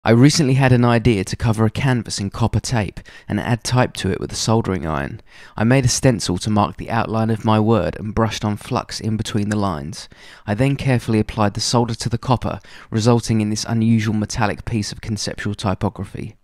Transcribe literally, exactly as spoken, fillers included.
I recently had an idea to cover a canvas in copper tape and add type to it with a soldering iron. I made a stencil to mark the outline of my word and brushed on flux in between the lines. I then carefully applied the solder to the copper, resulting in this unusual metallic piece of conceptual typography.